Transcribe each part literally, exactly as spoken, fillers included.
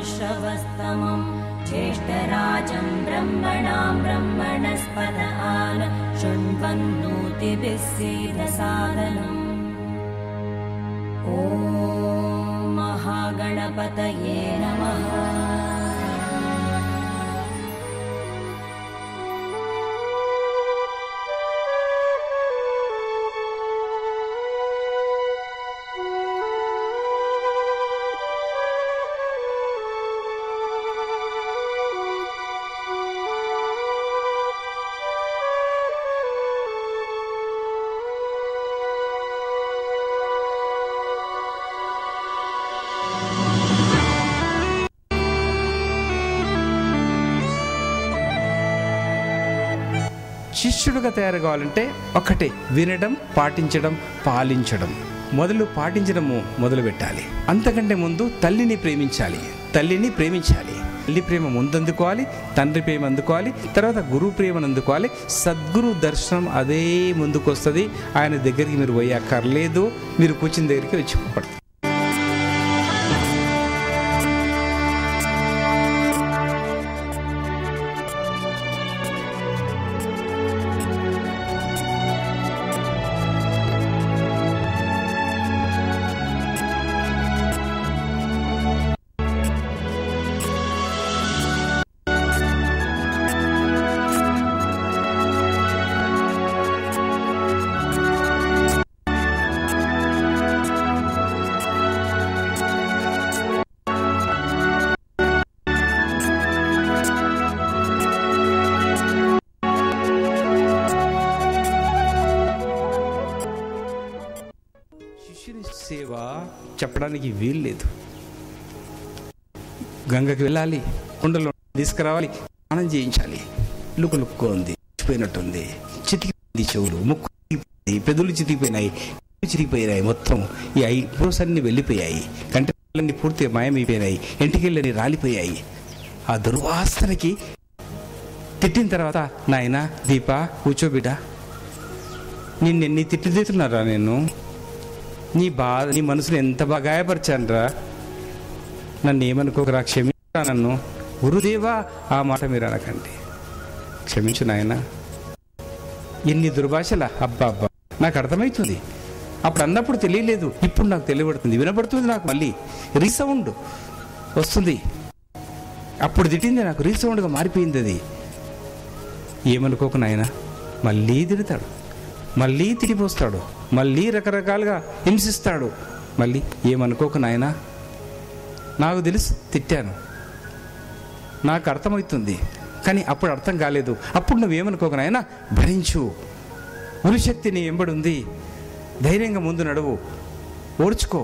श्रवस्तमं ज्येष्ठराजं ब्रह्मणां ब्रह्मणस्पत आन शृण्वन्नोतिभिः सीदसादनम्। ॐ महागणपतये नमः। శిష్యుడిగా తయారు కావాలంటే ఒకటే, వినడం, పాటించడం, పాలించడం. మొదలు పాటించడము మొదలు పెట్టాలి. అంతకంటే ముందు తల్లిని ప్రేమించాలి. తల్లిని ప్రేమించాలి. తల్లి ప్రేమ ముందు అందుకోవాలి, తండ్రి ప్రేమ అందుకోవాలి, తర్వాత గురువు ప్రేమను అందుకోవాలి. సద్గురు దర్శనం అదే ముందుకు వస్తుంది. ఆయన దగ్గరికి మీరు పోయి అక్కర్లేదు, మీరు కూర్చుని దగ్గరికి వచ్చి పడుతుంది. సేవ చెప్పడానికి వీలు లేదు. గంగకి వెళ్ళాలి, కుండలో తీసుకురావాలి, స్నానం చేయించాలి. లుక్కు లుక్కు ఉంది, చితికిపోయినట్టుంది, చితికిపోయింది, చెవులు, ముక్కు చితికిపోయినాయి, పెదవులు చితికిపోయినాయి, చితికిపోయినాయి, మొత్తం ఈ ఐబ్రోస్ అన్ని వెళ్ళిపోయాయి, కంటి పూర్తిగా మాయమైపోయినాయి, ఎంటికెళ్ళని రాలిపోయాయి. ఆ దుర్వాసనకి తిట్టిన తర్వాత, నాయనా దీప కూర్చోబిడ్డ, నిన్నెన్ని తిట్లు తిట్టున్నారా, నేను నీ బాధ నీ మనసును ఎంత బాగా గాయపరిచానురా, నన్ను ఏమనుకోకరా, క్షమించరా నన్ను. గురుదేవా ఆ మాట మీరు అనకండి, క్షమించు నాయన. ఎన్ని దుర్భాషలా, అబ్బా అబ్బా నాకు అర్థమవుతుంది. అప్పుడు అన్నప్పుడు తెలియలేదు, ఇప్పుడు నాకు తెలియబడుతుంది, వినబడుతుంది. నాకు మళ్ళీ రీసౌండ్ వస్తుంది. అప్పుడు తిట్టింది నాకు రీసౌండ్గా మారిపోయింది. అది ఏమనుకోకు నాయన. మళ్ళీ తిడతాడు, మళ్ళీ తిరిగిపోస్తాడు, మళ్ళీ రకరకాలుగా హింసిస్తాడు. మళ్ళీ ఏమనుకోకు నాయనా, నాకు తెలుసు తిట్టాను, నాకు అర్థమవుతుంది, కానీ అప్పుడు అర్థం కాలేదు. అప్పుడు నువ్వేమనుకోకు నాయనా, భరించు, ఉరిశక్తి నీ వెంబడి ఉంది, ధైర్యంగా ముందు నడువు, ఓర్చుకో,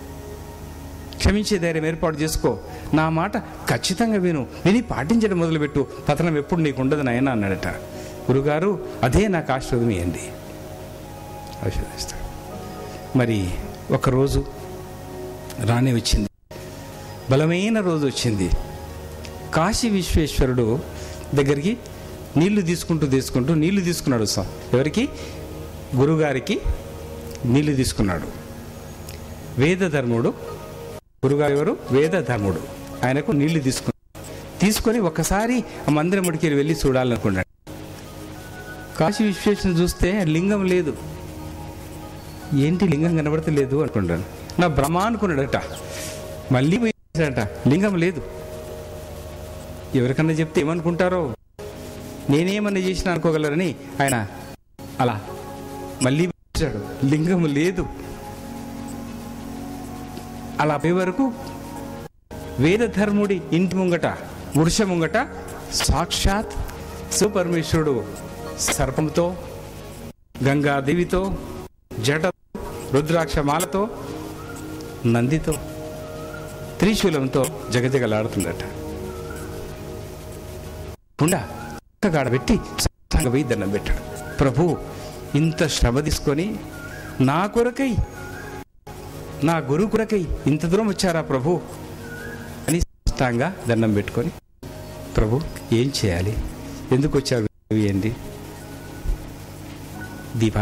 క్షమించే ధైర్యం ఏర్పాటు చేసుకో, నా మాట ఖచ్చితంగా విను, విని పాటించడం మొదలుపెట్టు, పతనం ఎప్పుడు నీకు ఉండదు నాయనా అన్నాడట. గురుగారు అదే నాకు ఆశీర్వాదం ఇవ్వండి, ఆశీర్వదిస్తాడు. మరి ఒకరోజు రానే వచ్చింది, బలమైన రోజు వచ్చింది. కాశీ విశ్వేశ్వరుడు దగ్గరికి నీళ్లు తీసుకుంటూ తీసుకుంటూ నీళ్లు తీసుకున్నాడు. ఎవరికి? గురుగారికి నీళ్లు తీసుకున్నాడు. వేదధర్ముడు, గురుగారు ఎవరు? వేదధర్ముడు. ఆయనకు నీళ్లు తీసుకున్నాడు. తీసుకొని ఒక్కసారి ఆ మందిరం ముడికి వెళ్ళి చూడాలనుకున్నాడు. కాశీ విశ్వేశ్వరుని చూస్తే లింగం లేదు. ఏంటి లింగం కనబడతలేదు అనుకున్నాడు. నా బ్రహ్మ అనుకున్నాడట. మళ్ళీ పోయాడట, లింగం లేదు. ఎవరికన్నా చెప్తే ఏమనుకుంటారో, నేనేమన్నా చేసినా అనుకోగలరని ఆయన అలా మళ్ళీ వచ్చాడు, లింగం లేదు. అలా పోయే వరకు వేదధర్ముడి ఇంటి ముంగట, వృష ముంగట సాక్షాత్ శివపరమేశ్వరుడు సర్పంతో, గంగాదేవితో, జట, రుద్రాక్షమాలతో, నందితో, త్రిశూలంతో జగజగలాడుతుందట. కుండా గాడబెట్టి పోయి దండం పెట్టాడు. ప్రభు, ఇంత శ్రమ తీసుకొని నా కొరకై, నా గురువు కొరకై ఇంత దూరం వచ్చారా ప్రభు అని స్పష్టంగా దండం పెట్టుకొని, ప్రభు ఏం చేయాలి, ఎందుకు వచ్చారు ఏంటి? దీపా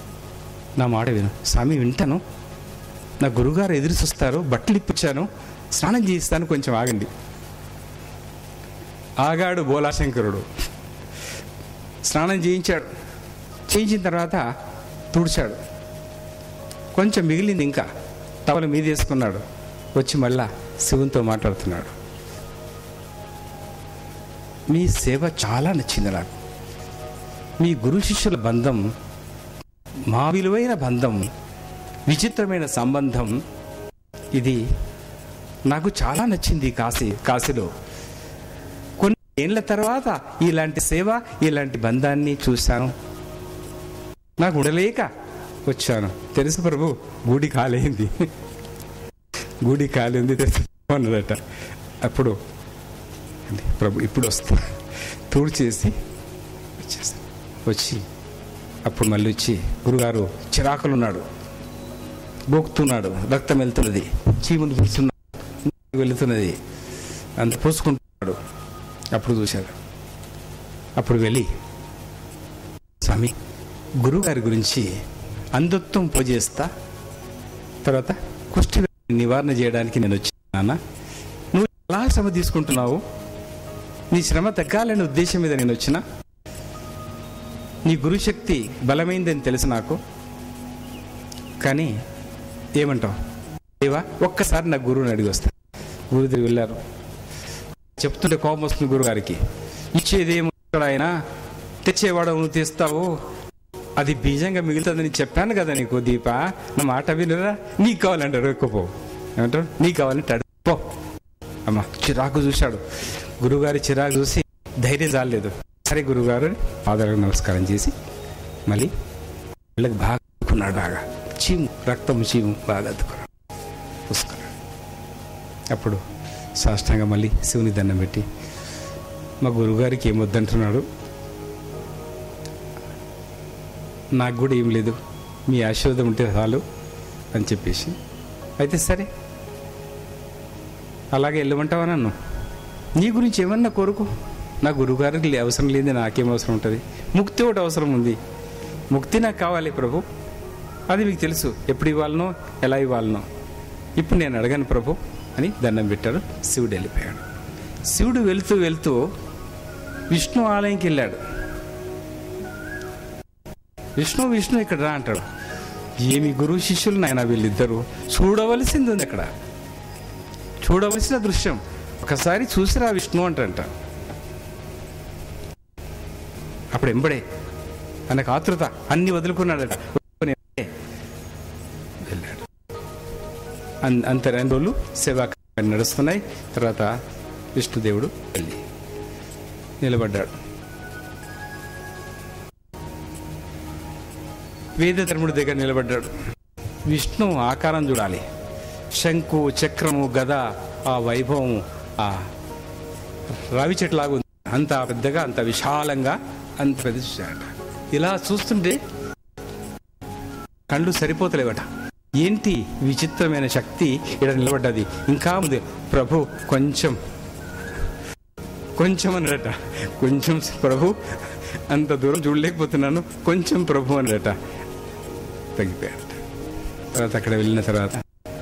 నా మాట విను. స్వామి వింటాను, నా గురుగారు ఎదురు చూస్తారు, బట్టలు ఇప్పించాను, స్నానం చేయిస్తాను, కొంచెం ఆగండి. ఆగాడు బోలాశంకరుడు. స్నానం చేయించాడు. చేయించిన తర్వాత తుడిచాడు. కొంచెం మిగిలింది, ఇంకా టవల్ మీద వేసుకున్నాడు. వచ్చి మళ్ళా శివునితో మాట్లాడుతున్నాడు. మీ సేవ చాలా నచ్చింది నాకు. మీ గురు శిష్యుల బంధం మా విలువైన బంధం, విచిత్రమైన సంబంధం. ఇది నాకు చాలా నచ్చింది. కాశీ కాశీలో కొన్ని ఏళ్ళ తర్వాత ఇలాంటి సేవ, ఇలాంటి బంధాన్ని చూశాను. నాకు ఉండలేక వచ్చాను. తెలుసు ప్రభు, గుడి కాలేంది, గుడి కాలేంది తెలుసు అన్నాడట. అప్పుడు ప్రభు ఇప్పుడు వస్తా, తూడు చేసి వచ్చేస్తా. వచ్చి అప్పుడు మళ్ళీ వచ్చి, గురుగారు చిరాకులు ఉన్నాడు, గోకుతున్నాడు, రక్తం వెళ్తున్నది, చీములు పిలుస్తున్నాడు, వెళుతున్నది, అంత పోసుకుంటున్నాడు. అప్పుడు చూశాడు. అప్పుడు వెళ్ళి, స్వామి గురుగారి గురించి అంధత్వం పూజిస్తా, తర్వాత కుష్టి నివారణ చేయడానికి నేను వచ్చానా, నువ్వు ఎలా శ్రమ తీసుకుంటున్నావు, నీ శ్రమ తగ్గాలనే ఉద్దేశం మీద నేను వచ్చిన, నీ గురుశక్తి బలమైందని తెలుసు నాకు, కానీ ఏమంటావు దేవా, ఒక్కసారి నా గురువుని అడిగి వస్తా. గురువు దగ్గరికి వెళ్ళారు. చెప్తుంటే కోపం వస్తుంది గురుగారికి. ఇచ్చేదేమో ఆయన, తెచ్చేవాడు నువ్వు తెస్తావు, అది బీజంగా మిగులుతుందని చెప్పాను కదా నీకు దీప, నా మాట వినరా, నీకు కావాలంటే అడుక్కోపో. ఏమంటారు, నీకు కావాలంటే అడుక్కో. అమ్మ చిరాకు చూశాడు. గురుగారి చిరాకు చూసి ధైర్యం చాలలేదు. సరే గురుగారు పాదాలకు నమస్కారం చేసి మళ్ళీ వీళ్ళకి బాగా అద్దుకున్నాడు. బాగా చీము, రక్తం చీము బాగా అద్దుకున్నాడు, పూసుకున్నాడు. అప్పుడు సాష్టాంగ మళ్ళీ శివుని దండం పెట్టి, మా గురుగారికి ఏమొద్దంటున్నాడు, నాకు కూడా ఏం లేదు, మీ ఆశీర్వాదం ఉంటే చాలు అని చెప్పేసి, అయితే సరే అలాగే వెళ్ళమంటావా నన్ను, నీ గురించి ఏమన్నా కోరుకో, నా గురుగారికి అవసరం లేని నాకేం అవసరం ఉంటుంది, ముక్తి ఒకటి అవసరం ఉంది, ముక్తి నాకు కావాలి ప్రభు, అది మీకు తెలుసు, ఎప్పుడు ఇవ్వాలనో ఎలా ఇవ్వాలనో, ఇప్పుడు నేను అడగను ప్రభు అని దండం పెట్టాడు. శివుడు వెళ్ళిపోయాడు. శివుడు వెళుతూ వెళుతూ విష్ణు ఆలయంకి వెళ్ళాడు. విష్ణు విష్ణు ఇక్కడ రా అంటాడు. ఏమి గురువు శిష్యులు నాయన వీళ్ళిద్దరూ, చూడవలసింది ఉంది అక్కడ, చూడవలసిన దృశ్యం, ఒకసారి చూసిరా విష్ణు అంటంట. అప్పుడు ఎంబడే తనకు ఆతృత, అన్ని వదులుకున్నాడట, వెళ్ళాడు. అంత రెండు రోజులు సేవా నడుస్తున్నాయి. తర్వాత విష్ణుదేవుడు వెళ్ళి నిలబడ్డాడు. వేదధర్ముడి దగ్గర నిలబడ్డాడు. విష్ణు ఆకారం చూడాలి, శంకు చక్రము గద, ఆ వైభవము, ఆ రావి చెట్లాగా ఉంది, అంత పెద్దగా, అంత విశాలంగా, అంత పెద్ద చూశాడట. ఇలా చూస్తుంటే కళ్ళు సరిపోతలేవట. ఏంటి విచిత్రమైన శక్తి ఇక్కడ నిలబడ్డది, ఇంకా ఉంది ప్రభు, కొంచెం కొంచెం అన్నట, కొంచెం ప్రభు, అంత దూరం చూడలేకపోతున్నాను, కొంచెం ప్రభు అన్నట. తగ్గిపోయాడట. తర్వాత అక్కడ వెళ్ళిన తర్వాత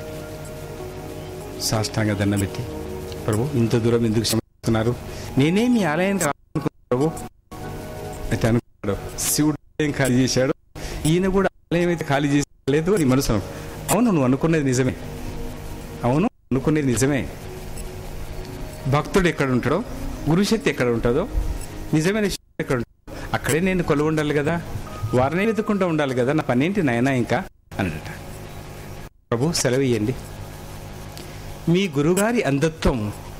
సాష్టాంగ దండం పెట్టి, ప్రభు ఇంత దూరం ఎందుకు క్షమిస్తున్నారు, నేనే మీ ఆలయానికి రానుకున్నాను ప్రభు అయితే అనుకున్నాడు. శివుడు ఆలయం ఖాళీ చేశాడు, ఈయన కూడా ఆలయం అయితే ఖాళీ చేసలేదు అని మనసు. అవును, నువ్వు అనుకునేది నిజమే, అవును అనుకునేది నిజమే. భక్తుడు ఎక్కడ ఉంటాడో, గురుశక్తి ఎక్కడ ఉంటుందో, నిజమైన శక్తి ఎక్కడ ఉంటుందో అక్కడే నేను కొలువు ఉండాలి కదా, వారినే వెతుక్కుంటూ ఉండాలి కదా, నా పనేంటి నాయనా ఇంకా అన్నట. ప్రభు సెలవు ఇయ్యండి, మీ గురుగారి అంధత్వం,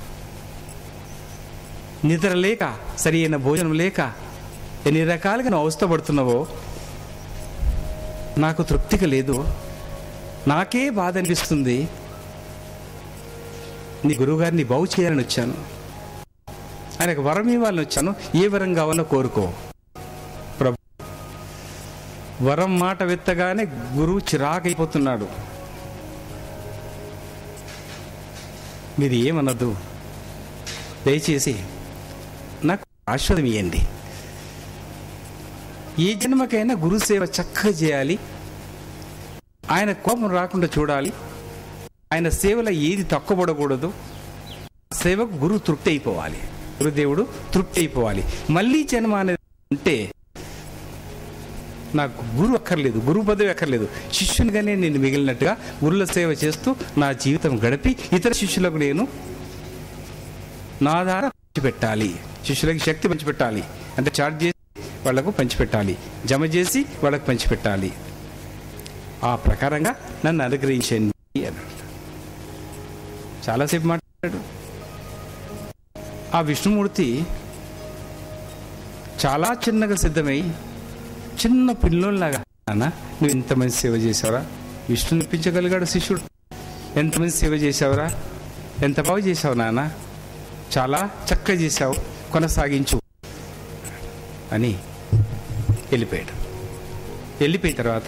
నిద్ర లేక, సరి అయిన భోజనం లేక, ఎన్ని రకాలుగా నువ్వు అవస్థపడుతున్నావో నాకు తృప్తిగా లేదు, నాకే బాధ అనిపిస్తుంది, నీ గురువుగారిని బాగు చేయాలని వచ్చాను, ఆయనకు వరం ఇవ్వాలని వచ్చాను, ఏ వరం కావాలో కోరుకో. ప్రభు వరం మాట వెత్తగానే గురువు చిరాకైపోతున్నాడు. మీరు ఏమన్నదు, దయచేసి నాకు ఆశీర్వాదం ఇవ్వండి, ఏ జన్మకైనా గురుసేవ చక్కగా చేయాలి, ఆయన కోపం రాకుండా చూడాలి, ఆయన సేవలో ఏది తక్కువపడకూడదు. సేవకు గురువు తృప్తి అయిపోవాలి, గురుదేవుడు తృప్తి అయిపోవాలి. మళ్ళీ జన్మ అనేది అంటే నాకు గురువు అక్కర్లేదు, గురువు పదవి అక్కర్లేదు, శిష్యునిగానే నేను మిగిలినట్టుగా గురుల సేవ చేస్తూ నా జీవితం గడిపి ఇతర శిష్యులకు నేను నా ద్వారా పంచిపెట్టాలి. శిష్యులకి శక్తి పంచిపెట్టాలి అంటే చార్జ్ చేసి వాళ్లకు పంచిపెట్టాలి, జమ చేసి వాళ్ళకు పంచిపెట్టాలి. ఆ ప్రకారంగా నన్ను అనుగ్రహించండి అన్నాడు. చాలాసేపు మాట్లాడాడు. ఆ విష్ణుమూర్తి చాలా చిన్నగా సిద్ధమై చిన్న పిల్లోలాగా, నాన్న నువ్వు ఎంతమంది సేవ చేసావురా, విష్ణుని ఇప్పించగలిగాడు శిష్యుడు, ఎంతమంది సేవ చేసావురా, ఎంత బాగా చేసావు నాన్న, చాలా చక్కగా చేసావు, కొనసాగించు అని వెళ్ళిపోయాడు. వెళ్ళిపోయిన తర్వాత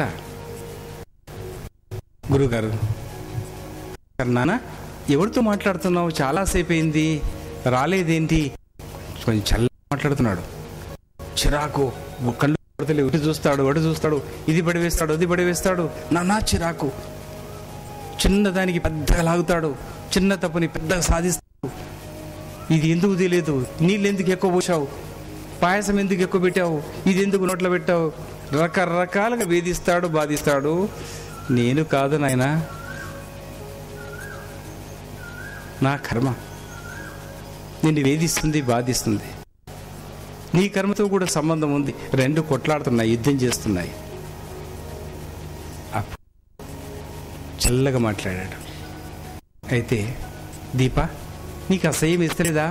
గురుగారు, నాన్న ఎవరితో మాట్లాడుతున్నావు, చాలాసేపు అయింది, రాలేదేంటి, కొంచెం చల్లగా మాట్లాడుతున్నాడు. చిరాకు, కళ్ళు పడతలేవు, ఇటు చూస్తాడు అటు చూస్తాడు, ఇది పడివేస్తాడు అది పడివేస్తాడు, నానా చిరాకు. చిన్నదానికి పెద్దగా లాగుతాడు, చిన్న తప్పుని పెద్దగా సాధిస్తాడు. ఇది ఎందుకు తెలియదు, నీళ్ళు ఎందుకు ఎక్కువ పోసావు, పాయసం ఎందుకు ఎక్కువ పెట్టావు, ఇది ఎందుకు నోట్లో పెట్టావు, రకరకాలుగా వేధిస్తాడు, బాధిస్తాడు. నేను కాదు నాయనా, నా కర్మ నిన్ను వేధిస్తుంది, బాధిస్తుంది. నీ కర్మతో కూడా సంబంధం ఉంది. రెండు కొట్లాడుతున్నాయి, యుద్ధం చేస్తున్నాయి. అప్పుడు చల్లగా మాట్లాడాడు. అయితే దీప, నీకు అసహ్యం ఇస్తలేదా,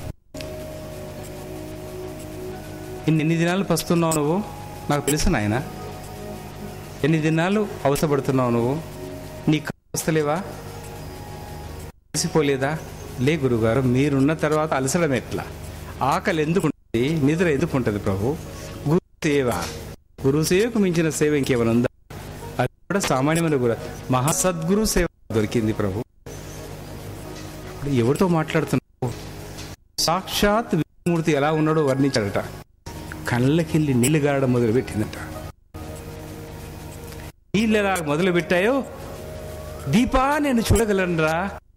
ఇన్ని ఎన్ని దినాలు పస్తున్నావు నువ్వు, నాకు తెలుసు నాయన, ఎన్ని దినాలు అవసరపడుతున్నావు నువ్వు, నీకు వస్తలేవా, అలసిపోలేదా? లే గురుగారు, మీరున్న తర్వాత అలసడం ఎట్లా, ఆకలి ఎందుకు ఉంటుంది, నిద్ర ఎందుకు ఉంటుంది ప్రభు, గురు సేవ, గురు సేవకు మించిన సేవ ఇంకేమైనా ఉందా, అది కూడా సామాన్యమైన గురు, మహాసద్గురు సేవ దొరికింది ప్రభు. ఇప్పుడు ఎవరితో మాట్లాడుతున్నావు, సాక్షాత్ విష్ణుమూర్తి ఎలా ఉన్నాడో వర్ణించాడట. కళ్ళకిల్లి నీళ్లు గారడం మొదలు పెట్టిందట. నీళ్ళు ఎలా మొదలు పెట్టాయో, దీపా నేను చూడగలనురా,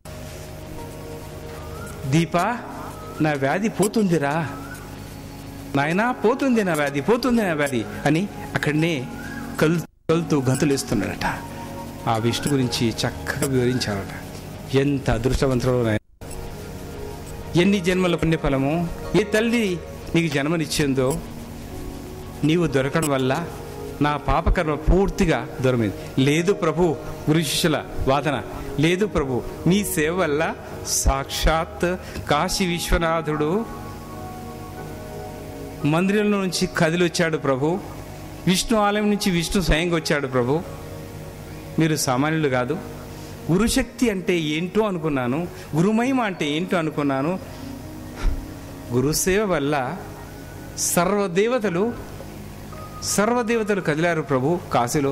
దీపా నా వ్యాధి పోతుందిరా, నాయనా పోతుంది నా వ్యాధి, పోతుంది నా వ్యాధి అని అక్కడనే కల్ కలుతూ గంతులేస్తున్నాడట. ఆ విష్ణు గురించి చక్కగా వివరించాడట. ఎంత అదృష్టవంతుడో నాయన, ఎన్ని జన్మల పుణ్యఫలము, ఏ తల్లి నీకు జన్మనిచ్చిందో, నీవు దొరకడం వల్ల నా పాపకర్మ పూర్తిగా దూరమైంది. లేదు ప్రభు, గురు శిష్యుల వాదన లేదు ప్రభు, మీ సేవ వల్ల సాక్షాత్ కాశీ విశ్వనాథుడు మందిరంలో నుంచి కదిలి వచ్చాడు ప్రభు, విష్ణు ఆలయం నుంచి విష్ణు స్వయంగా వచ్చాడు ప్రభు, మీరు సామాన్యులు కాదు. గురుశక్తి అంటే ఏంటో అనుకున్నాను, గురుమహిమ అంటే ఏంటో అనుకున్నాను. గురుసేవ వల్ల సర్వదేవతలు సర్వదేవతలు కదిలారు ప్రభు. కాశీలో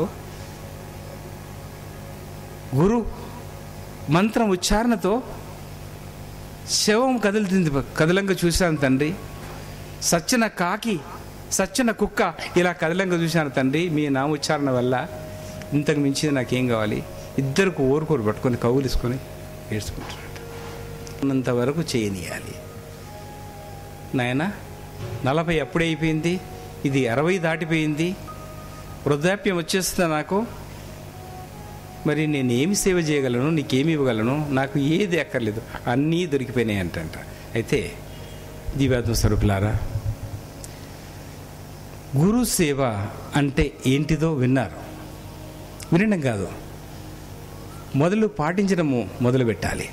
గురు మంత్రం ఉచ్చారణతో శవం కదులుతుంది, కదలంగా చూశాను తండ్రి. సచ్చిన కాకి, సచ్చిన కుక్క ఇలా కదలంగా చూశాను తండ్రి. మీ నామోచ్చారణ వల్ల ఇంతకు మించింది నాకేం కావాలి. ఇద్దరికి ఓరుకోరు పట్టుకొని కౌగులిసుకొని ఏడ్చుకుంటున్నట్టు ఉన్నంత వరకు చేయనీయాలి నాయన. నలభై అప్పుడే అయిపోయింది, ఇది అరవై దాటిపోయింది, వృద్ధాప్యం వచ్చేస్తుంది నాకు. మరి నేనేమి సేవ చేయగలను, నీకేమి ఇవ్వగలను, నాకు ఏది అక్కర్లేదు, అన్నీ దొరికిపోయినాయి అంటంట. అయితే దివ్యాత్మ స్వరూపులారా, గురు సేవ అంటే ఏంటిదో విన్నారు. వినడం కాదు, మొదలు పాటించడము మొదలు పెట్టాలి.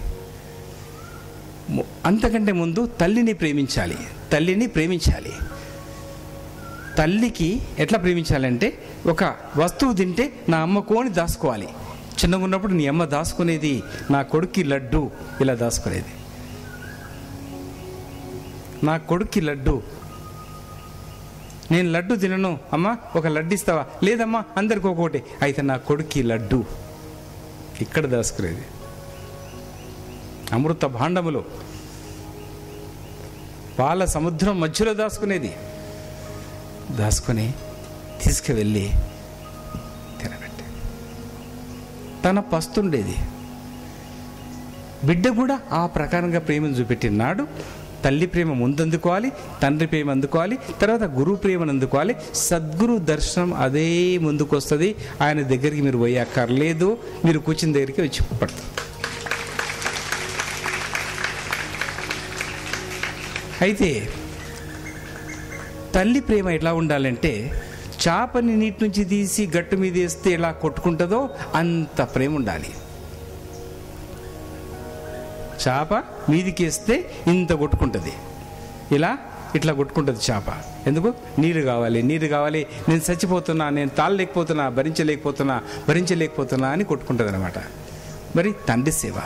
అంతకంటే ముందు తల్లిని ప్రేమించాలి. తల్లిని ప్రేమించాలి. తల్లికి ఎట్లా ప్రేమించాలంటే, ఒక వస్తువు తింటే నా అమ్మ కోని దాచుకోవాలి. చిన్నగా ఉన్నప్పుడు నీ అమ్మ దాచుకునేది నా కొడుక్కి లడ్డు, ఇలా దాచుకునేది. నా కొడుక్కి లడ్డు, నేను లడ్డు తినను, అమ్మ ఒక లడ్డు ఇస్తావా, లేదమ్మా అందరికి ఒక్కోటి, అయితే నా కొడుక్కి లడ్డు, ఇక్కడ దాచుకునేది. అమృత భాండములో పాల సముద్రం మధ్యలో దాచుకునేది. దాచుకొని తీసుకువెళ్ళి తినబెట్టేది. తన పస్తుండేది, బిడ్డ కూడా ఆ ప్రకారంగా ప్రేమను చూపెట్టినాడు. తల్లి ప్రేమ ముందు అందుకోవాలి, తండ్రి ప్రేమ అందుకోవాలి, తర్వాత గురువు ప్రేమను అందుకోవాలి. సద్గురు దర్శనం అదే ముందుకు వస్తుంది. ఆయన దగ్గరికి మీరు పోయి అక్కర్లేదు, మీరు కూర్చుని దగ్గరికి వచ్చి పడుతుంది. అయితే తల్లి ప్రేమ ఎట్లా ఉండాలంటే, చేపని నీటి నుంచి తీసి గట్టు మీద వేస్తే ఎలా కొట్టుకుంటుందో అంత ప్రేమ ఉండాలి. చేప మీదికి వేస్తే ఇంత కొట్టుకుంటుంది, ఇలా ఇట్లా కొట్టుకుంటుంది చేప. ఎందుకు? నీరు కావాలి, నీరు కావాలి, నేను చచ్చిపోతున్నా, నేను తాళలేకపోతున్నా, భరించలేకపోతున్నా భరించలేకపోతున్నా అని కొట్టుకుంటుంది అనమాట. మరి తండ్రి సేవ,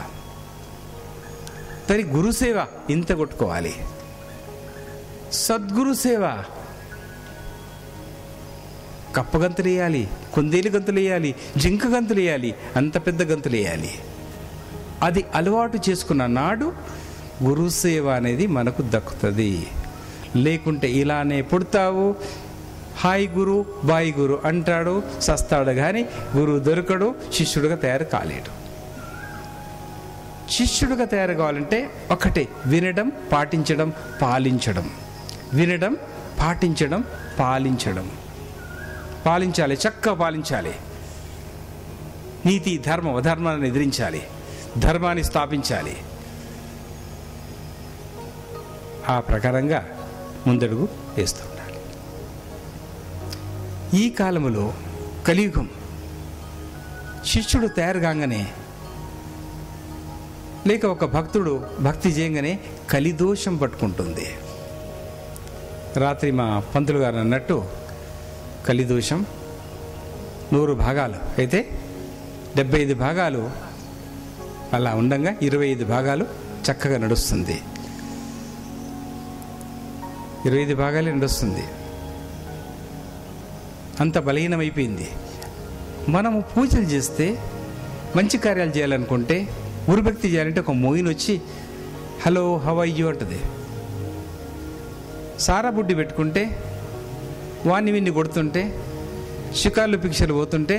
మరి గురు సేవ ఇంత కొట్టుకోవాలి. సద్గురు సేవ కప్ప గంతులు వేయాలి, కుందేలు గంతులు వేయాలి, జింక గంతులు వేయాలి, అంత పెద్ద గంతులు వేయాలి. అది అలవాటు చేసుకున్న నాడు గురుసేవ అనేది మనకు దక్కుతుంది. లేకుంటే ఇలానే పుడతావు, హాయ్ గురు బాయ్ గురు అంటాడు, సస్తాడు, కానీ గురువు దొరకడు, శిష్యుడిగా తయారు కాలేడు. శిష్యుడిగా తయారు కావాలంటే ఒకటే, వినడం, పాటించడం, పాలించడం. వినడం, పాటించడం, పాలించడం. పాలించాలి, చక్కగా పాలించాలి. నీతి ధర్మం అధర్మాన్ని ఎదిరించాలి, ధర్మాన్ని స్థాపించాలి. ఆ ప్రకారంగా ముందడుగు వేస్తూ ఉండాలి. ఈ కాలములో కలియుగం శిష్యుడు తయారు కాగానే, లేక ఒక భక్తుడు భక్తి చేయగానే కలిదోషం పట్టుకుంటుంది. రాత్రి మా పంతులు గారు అన్నట్టు కలిదోషం నూరు భాగాలు అయితే డెబ్బై ఐదు భాగాలు అలా ఉండగా ఇరవై ఐదు భాగాలు చక్కగా నడుస్తుంది. ఇరవై ఐదు భాగాలే నడుస్తుంది. అంత బలహీనమైపోయింది. మనము పూజలు చేస్తే, మంచి కార్యాలు చేయాలనుకుంటే, గురుభక్తి చేయాలంటే ఒక మోయిన్ వచ్చి హలో హౌ ఆర్ యు అంటది. సారా బుడ్డి పెట్టుకుంటే, వాణ్ణి విన్ని కొడుతుంటే, షికార్లు పిక్చర్లు పోతుంటే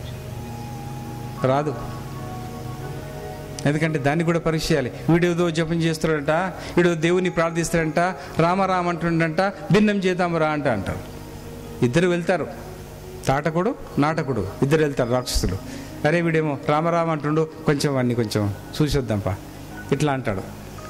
రాదు. ఎందుకంటే దాన్ని కూడా పరీక్ష చేయాలి. వీడేదో జపం చేస్తాడంట, వీడో దేవుని ప్రార్థిస్తాడంట, రామరామ అంటుండంట, భిన్నం చేద్దాం రా అంట అంటారు. ఇద్దరు వెళ్తారు, తాటకుడు నాటకుడు ఇద్దరు వెళ్తారు రాక్షసులు. అరే వీడేమో రామరామ అంటుండు, కొంచెం వాడిని కొంచెం చూసొద్దాంపా ఇట్లా అంటాడు.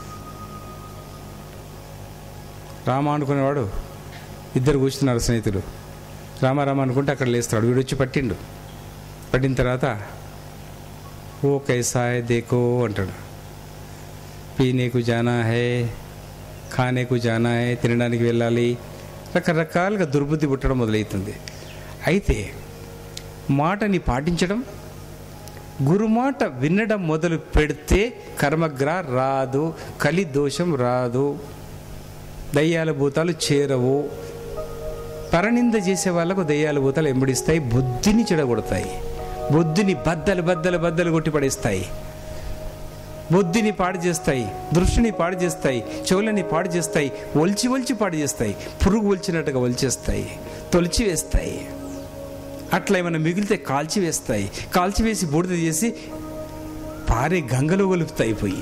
రామ అనుకునేవాడు, ఇద్దరు కూర్చున్నారు స్నేహితులు, రామారామ అనుకుంటే అక్కడ లేస్తాడు. వీడు వచ్చి పట్టిండు. పట్టిన తర్వాత ఓ కైసా హై దేఖో అంటాడు. పీనేకు జానా హై, ఖానేకు జానా హై, తినడానికి వెళ్ళాలి, రకరకాలుగా దుర్బుద్ధి పుట్టడం మొదలవుతుంది. అయితే మాటని పాటించడం, గురుమాట వినడం మొదలు పెడితే కర్మగ్ర రాదు, కలి దోషం రాదు, దయ్యాల భూతాలు చేరవు. పరనింద చేసే వాళ్ళకు దయ్యాల భూతాలు ఎంబడిస్తాయి, బుద్ధిని చెడగొడతాయి, బుద్ధిని బద్దలు బద్దలు బద్దలు కొట్టి పడేస్తాయి, బుద్ధిని పాడు చేస్తాయి, దృష్టిని పాడు చేస్తాయి, చెవులని పాడు చేస్తాయి, ఒలిచి ఒలిచి పాడు చేస్తాయి, పురుగు ఒలిచినట్టుగా ఒలిచేస్తాయి, తొలిచి వేస్తాయి. అట్లా ఏమైనా మిగిలితే కాల్చి వేస్తాయి, కాల్చివేసి బూడిద చేసి పారే గంగలో ఒలుపుతాయి పోయి.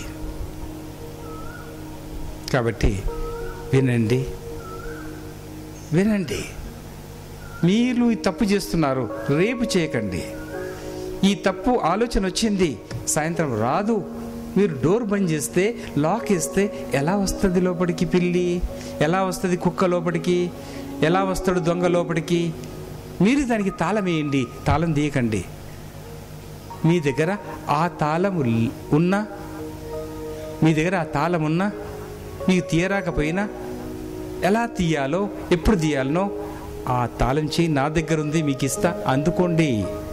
కాబట్టి వినండి, వినండి. మీరు ఈ తప్పు చేస్తున్నారు, రేపు చేయకండి. ఈ తప్పు ఆలోచన వచ్చింది, సాయంత్రం రాదు. మీరు డోర్ బంద్ చేస్తే, లాక్ వేస్తే ఎలా వస్తుంది లోపలికి పిల్లి, ఎలా వస్తుంది కుక్క లోపలికి, ఎలా వస్తాడు దొంగ లోపలికి? మీరు దానికి తాళం వేయండి, తాళం తీయకండి. మీ దగ్గర ఆ తాళం ఉన్నా, మీ దగ్గర ఆ తాళం ఉన్నా, మీకు తీయరాకపోయినా, ఎలా తీయాలో ఎప్పుడు తీయాలనో ఆ తాళం చేయి నా దగ్గర ఉంది, మీకు ఇస్తా, అందుకోండి.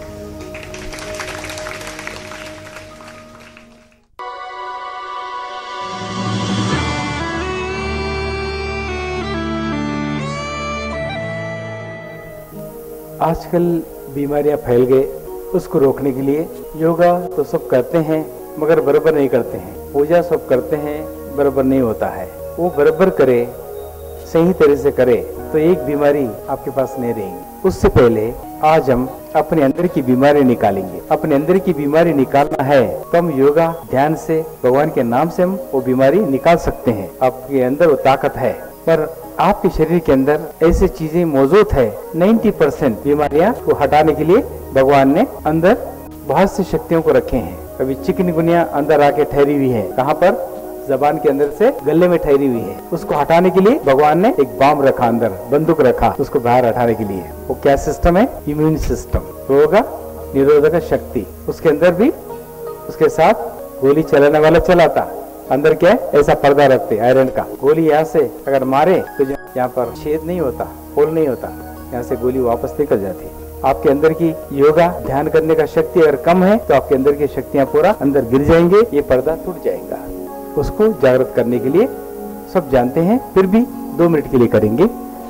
आजकल बीमारियां फैल गए, उसको रोकने के लिए योगा तो सब करते हैं मगर बराबर नहीं करते हैं, पूजा सब करते हैं बराबर नहीं होता है। वो बराबर करे, सही तरह से करे तो एक बीमारी आपके पास नहीं रहेगी। उससे पहले आज हम अपने अंदर की बीमारी निकालेंगे। अपने अंदर की बीमारी निकालना है तो हम योगा ध्यान से भगवान के नाम से हम वो बीमारी निकाल सकते हैं। आपके अंदर वो ताकत है, पर आपके शरीर के अंदर ऐसी चीजें मौजूद है। नब्बे परसेंट बीमारियां को हटाने के लिए भगवान ने अंदर बहुत सी शक्तियों को रखे हैं। अभी चिकनगुनिया अंदर आके ठहरी हुई है, कहाँ पर? जबान के अंदर से गले में ठहरी हुई है। उसको हटाने के लिए भगवान ने एक बम रखा, अंदर बंदूक रखा उसको बाहर हटाने के लिए। वो क्या सिस्टम है? इम्यून सिस्टम, रोग निरोधक शक्ति। उसके अंदर भी उसके साथ गोली चलाने वाला चलाता। अंदर क्या है? ऐसा पर्दा रखते आयरन का। गोली यहाँ से अगर मारे तो यहाँ पर छेद नहीं होता, होल नहीं होता, यहाँ से गोली वापस निकल जाती। आपके अंदर की योगा ध्यान करने का शक्ति अगर कम है तो आपके अंदर की शक्तियां पूरा अंदर गिर जाएंगे, ये पर्दा टूट जाएगा। उसको जागृत करने के लिए सब जानते हैं, फिर भी दो मिनट के लिए करेंगे।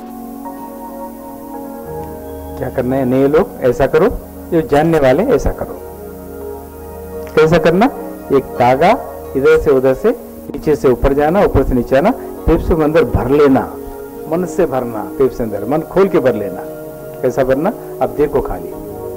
क्या करना है? नए लोग ऐसा करो, जो जानने वाले ऐसा करो। कैसा करना? एक धागा इधर से उधर से, नीचे से ऊपर जाना, ऊपर से नीचे आना, फेफड़ों के अंदर भर लेना, मन से भरना, फेफड़े के अंदर मन खोल के भर लेना। कैसा भरना? अब देखो खाली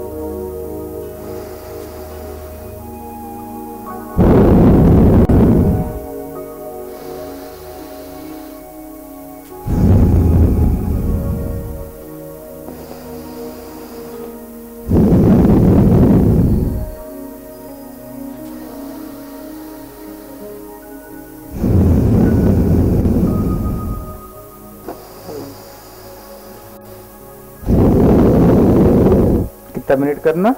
कितना मिनट करना?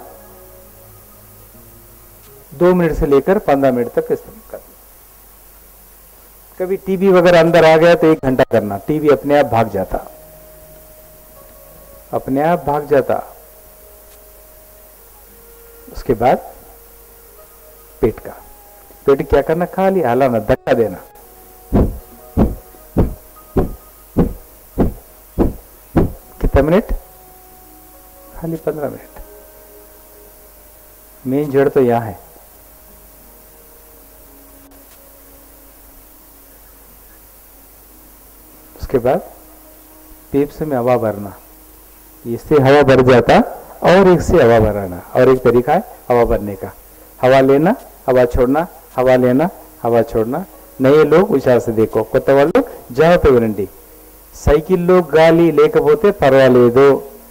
दो मिनट से लेकर पंद्रह मिनट तक इस तरह करना। कभी टीबी वगैरह अंदर आ गया तो एक घंटा करना। टीबी अपने आप भाग जाता, अपने आप भाग जाता। उसके बाद पेट का, पेट क्या करना? खाली हलाना, धक्का देना। कितना मिनट? खाली पंद्रह मिनट। मेन जड़ तो यहां है। उसके बाद पेप्स में हवा भरना, इससे हवा भर जाता और एक से हवा भराना। और एक तरीका है हवा भरने का, हवा लेना, हवा छोड़ना, हवा लेना, हवा छोड़ना। नए लोग विचार से देखो, కొత్త వాళ్ళు జాగ్రత్తగా వినండి। సైకిల్లో గాలి లేకపోతే పర్వాలేదు,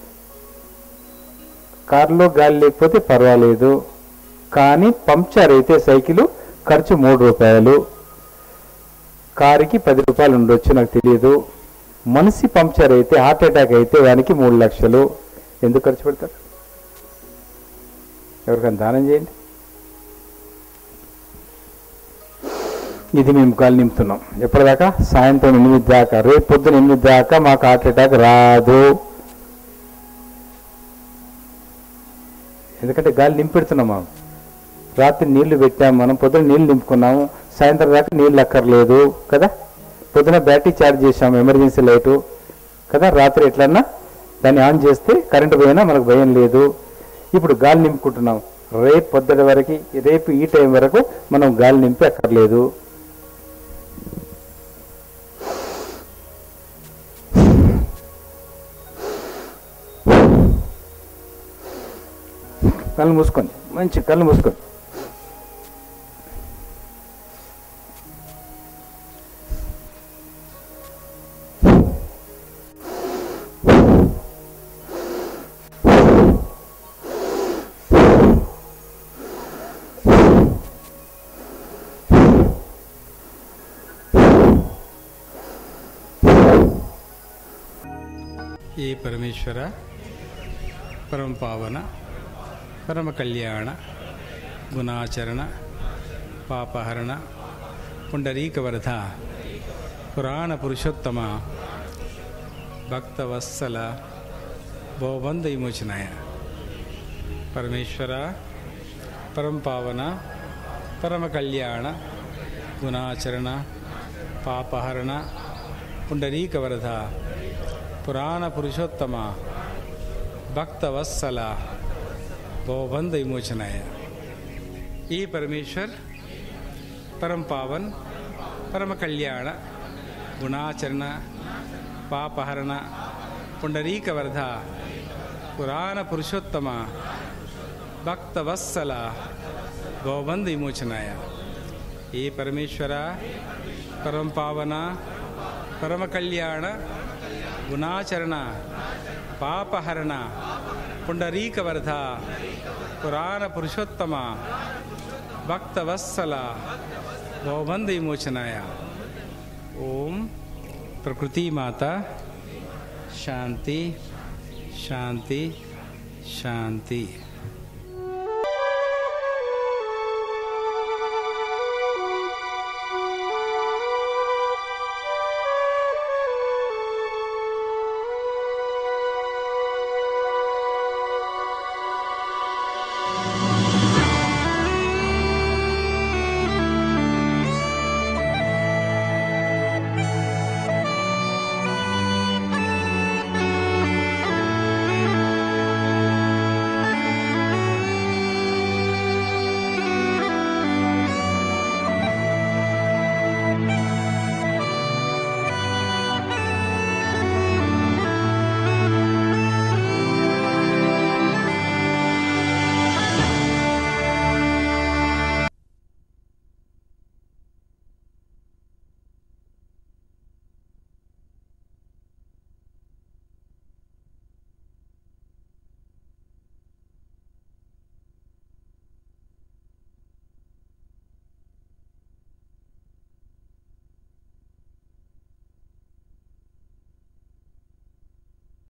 కార్లో గాలి లేకపోతే పర్వాలేదు, కానీ పంక్చర్ అయితే సైకిల్ ఖర్చు మూడు రూపాయలు, కారుకి పది రూపాయలు ఉండొచ్చు, నాకు తెలియదు। మనిషి పంక్చర్ అయితే, హార్ట్ అటాక్ అయితే దానికి మూడు లక్షలు। ఎందుకు ఖర్చు పెడతారు? ఎవరికైనా దానం చేయండి। ఇది మేము గాలి నింపుతున్నాం ఎప్పటిదాకా? సాయంత్రం ఎనిమిది దాకా। రేపు పొద్దున ఎనిమిది దాకా మాకు హార్ట్ అటాక్ రాదు, ఎందుకంటే గాలి నింపెడుతున్నాం మనం। రాత్రి నీళ్లు పెట్టాము మనం, పొద్దున నీళ్లు నింపుకున్నాము, సాయంత్రం దాకా నీళ్ళు అక్కర్లేదు కదా। పొద్దున బ్యాటరీ ఛార్జ్ చేసాము, ఎమర్జెన్సీ లైటు కదా। రాత్రి ఎట్లన్నా దాన్ని ఆన్ చేస్తే కరెంటు పోయినా మనకు భయం లేదు। ఇప్పుడు గాలి నింపుకుంటున్నాం, రేపు పొద్దున వరకు, రేపు ఈ టైం వరకు మనం గాలి నింపి అక్కర్లేదు। కళ్ళు మూసుకొని, మంచి కళ్ళు మూసుకొని ये परमेश्वर परम पावन परम कल्याण गुणाचरण पापहरण पुंडरीकवरध पुराण पुरुषोत्तम भक्तवत्सल भवबंध विमोचनाय। परमेश्वर परम पावन परम कल्याण गुणाचरण पापहरण पुंडरीकवरध पुराण पुरुषोत्तम भक्तवत्सल भवबंध विमोचनाय। ये परमेश्वर परम पावन परम कल्याण गुणाचरण पापहरण पुंडरीकवरध ಪುರಾಣ ಪುರುಷೋತ್ತಮ ಭಕ್ತವತ್ಸಲ ಭವಬಂಧ ವಿಮೋಚನಾಯ. ಹೇ ಪರಮೇಶ್ವರ, ಪರಮ ಪಾವನ, ಪರಮ ಕಲ್ಯಾಣ, ಗುಣಾಚರಣ, ಪಾಪಹರಣ, ಪುಂಡರೀಕವರ್ಧ, ಪುರಾಣ ಪುರುಷೋತ್ತಮ ಭಕ್ತವತ್ಸಲ ಭವಬಂಧ ವಿಮೋಚನಾಯ. ಓಂ ಪ್ರಕೃತಿ ಮಾತಾ ಶಾಂತಿ ಶಾಂತಿ ಶಾಂತಿ.